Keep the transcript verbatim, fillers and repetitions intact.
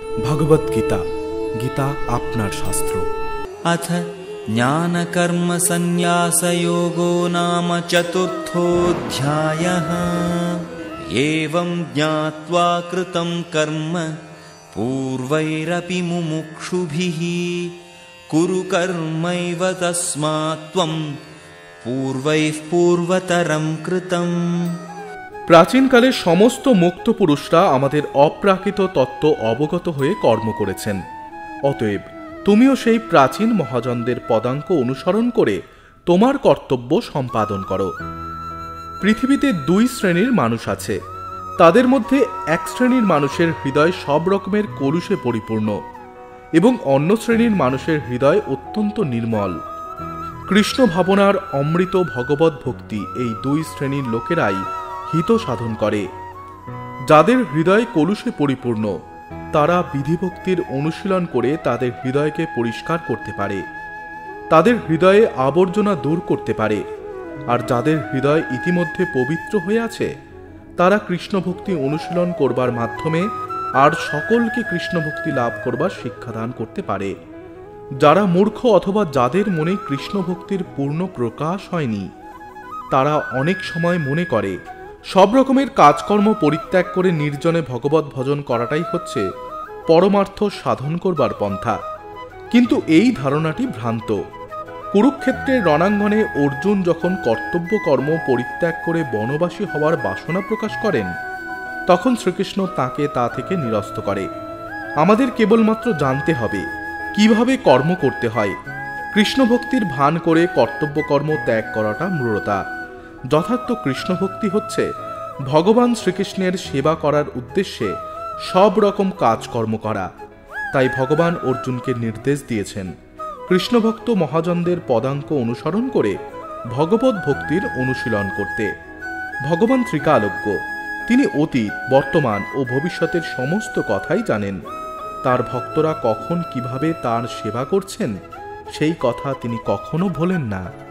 ভগবদ্গীতা, গীতা আপনার শাস্ত্র। अथ ज्ञानकर्म संन्यासयोगो नाम चतुर्थोऽध्यायः। एवं ज्ञात्वा कृतं कर्म पूर्वैरपि मुमुक्षुभिः कुरु कर्मैव तस्मात् त्वं पूर्वैः पूर्वतरं कृतम्। প্রাচীনকালে সমস্ত মুক্ত পুরুষরা আমাদের অপ্রাকৃত তত্ত্ব অবগত হয়ে কর্ম করেছেন। অতএব তুমিও সেই প্রাচীন মহাজনদের পদাঙ্ক অনুসরণ করে তোমার কর্তব্য সম্পাদন করো। পৃথিবীতে দুই শ্রেণীর মানুষ আছে। তাদের মধ্যে এক শ্রেণীর মানুষের হৃদয় সব রকমের কলুষে পরিপূর্ণ এবং অন্য শ্রেণীর মানুষের হৃদয় অত্যন্ত নির্মল। কৃষ্ণ ভাবনার অমৃত ভগবত ভক্তি এই দুই শ্রেণীর লোকেরাই হিত সাধন করে। যাদের হৃদয় কলুষে পরিপূর্ণ তারা বিধিভক্তির অনুশীলন করে তাদের হৃদয়কে পরিষ্কার করতে পারে, তাদের হৃদয়ে আবর্জনা দূর করতে পারে। আর যাদের হৃদয় ইতিমধ্যে পবিত্র হয়ে আছে তারা কৃষ্ণভক্তি অনুশীলন করবার মাধ্যমে আর সকলকে কৃষ্ণভক্তি লাভ করবার শিক্ষাদান করতে পারে। যারা মূর্খ অথবা যাদের মনে কৃষ্ণভক্তির পূর্ণ প্রকাশ হয়নি তারা অনেক সময় মনে করে সব রকমের কাজকর্ম পরিত্যাগ করে নির্জনে ভগবত ভজন করাটাই হচ্ছে পরমার্থ সাধন করবার পন্থা। কিন্তু এই ধারণাটি ভ্রান্ত। কুরুক্ষেত্রের রণাঙ্গনে অর্জুন যখন কর্তব্য কর্ম পরিত্যাগ করে বনবাসী হওয়ার বাসনা প্রকাশ করেন তখন শ্রীকৃষ্ণ তাকে তা থেকে নিরস্ত করে। আমাদের কেবলমাত্র জানতে হবে কিভাবে কর্ম করতে হয়। কৃষ্ণভক্তির ভান করে কর্তব্য কর্ম ত্যাগ করাটা মূঢ়তা। যথার্থ কৃষ্ণভক্তি হচ্ছে ভগবান শ্রীকৃষ্ণের সেবা করার উদ্দেশ্যে সব রকম কাজকর্ম করা। তাই ভগবান অর্জুনকে নির্দেশ দিয়েছেন কৃষ্ণভক্ত মহাজনদের পদাঙ্ক অনুসরণ করে ভগবত ভক্তির অনুশীলন করতে। ভগবান ত্রিকালজ্ঞ, তিনি অতীত, বর্তমান ও ভবিষ্যতের সমস্ত কথাই জানেন। তার ভক্তরা কখন কিভাবে তার সেবা করছেন সেই কথা তিনি কখনো ভোলেন না।